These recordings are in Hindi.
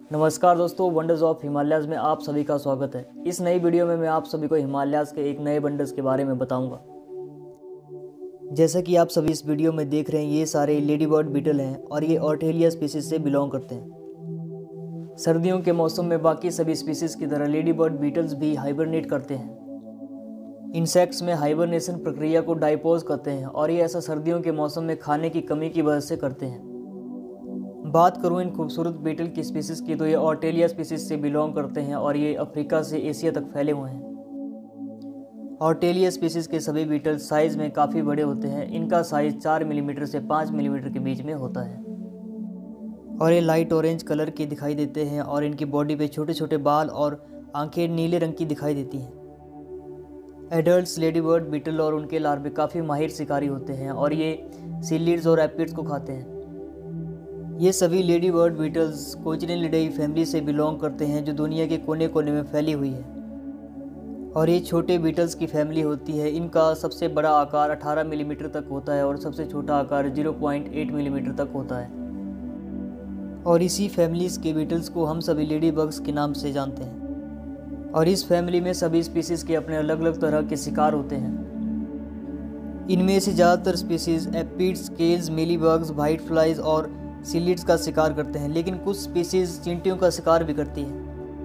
नमस्कार दोस्तों, वंडर्स ऑफ हिमालयाज में आप सभी का स्वागत है। इस नई वीडियो में मैं आप सभी को हिमालयाज के एक नए वंडर्स के बारे में बताऊंगा। जैसा कि आप सभी इस वीडियो में देख रहे हैं, ये सारे लेडी बर्ड बीटल हैं और ये ऑर्टेलिया स्पीसीज से बिलोंग करते हैं। सर्दियों के मौसम में बाकी सभी स्पीसीज की तरह लेडी बर्ड बीटल्स भी हाइबरनेट करते हैं। इंसेक्ट्स में हाइबरनेशन प्रक्रिया को डाइपोज कहते हैं और ये ऐसा सर्दियों के मौसम में खाने की कमी की वजह से करते हैं। बात करूँ इन खूबसूरत बीटल की स्पीसीज़ की, तो ये ऑर्टेलिया स्पीसीज से बिलोंग करते हैं और ये अफ्रीका से एशिया तक फैले हुए हैं। ऑर्टेलिया स्पीसीज के सभी बीटल साइज़ में काफ़ी बड़े होते हैं। इनका साइज़ 4 मिलीमीटर से 5 मिलीमीटर के बीच में होता है और ये लाइट ऑरेंज कलर के दिखाई देते हैं और इनकी बॉडी पे छोटे छोटे बाल और आंखें नीले रंग की दिखाई देती हैं। एडल्ट्स लेडी बर्ड बीटल और उनके लार्वे काफ़ी माहिर शिकारी होते हैं और ये सीलिड्स और एपिड्स को खाते हैं। ये सभी ladybird beetles Coccinellidae family से बिलोंग करते हैं, जो दुनिया के कोने कोने में फैली हुई है और ये छोटे बीटल्स की फैमिली होती है। इनका सबसे बड़ा आकार 18 मिलीमीटर तक होता है और सबसे छोटा आकार 0.8 मिलीमीटर तक होता है और इसी फैमिलीज़ के बीटल्स को हम सभी लेडी बग्स के नाम से जानते हैं। और इस फैमिली में सभी स्पीसीज़ के अपने अलग अलग तरह के शिकार होते हैं। इनमें से ज़्यादातर species aphids, scales, mealybugs, whiteflies और सीलिड्स का शिकार करते हैं, लेकिन कुछ स्पीसीज चींटियों का शिकार भी करती हैं।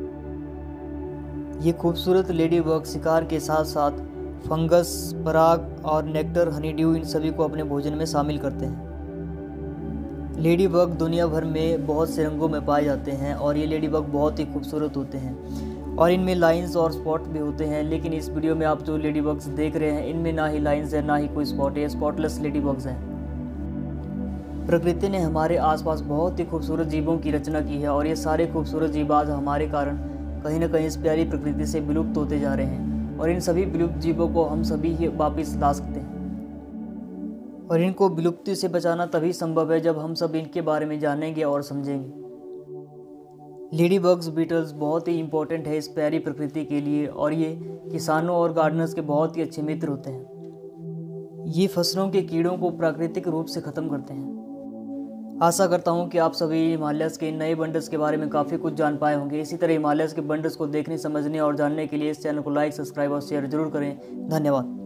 ये खूबसूरत लेडी बग शिकार के साथ साथ फंगस, पराग और नेक्टर, हनीड्यू इन सभी को अपने भोजन में शामिल करते हैं। लेडी बग दुनिया भर में बहुत से रंगों में पाए जाते हैं और ये लेडी बग बहुत ही खूबसूरत होते हैं और इनमें लाइंस और स्पॉट भी होते हैं। लेकिन इस वीडियो में आप जो लेडी बग्स देख रहे हैं, इनमें ना ही लाइंस है ना ही कोई स्पॉट है, स्पॉटलेस लेडी बग्स हैं। प्रकृति ने हमारे आसपास बहुत ही खूबसूरत जीवों की रचना की है और ये सारे खूबसूरत जीव आज हमारे कारण कहीं ना कहीं इस प्यारी प्रकृति से विलुप्त होते जा रहे हैं और इन सभी विलुप्त जीवों को हम सभी ही वापस ला सकते हैं और इनको विलुप्ति से बचाना तभी संभव है जब हम सब इनके बारे में जानेंगे और समझेंगे। लेडी बग्स बीटल्स बहुत ही इंपॉर्टेंट है इस प्यारी प्रकृति के लिए और ये किसानों और गार्डनर्स के बहुत ही अच्छे मित्र होते हैं। ये फसलों के कीड़ों को प्राकृतिक रूप से ख़त्म करते हैं। आशा करता हूँ कि आप सभी हिमालयस के नए बंडर्स के बारे में काफ़ी कुछ जान पाए होंगे। इसी तरह हिमालयस के बंडर्स को देखने, समझने और जानने के लिए इस चैनल को लाइक, सब्सक्राइब और शेयर जरूर करें। धन्यवाद।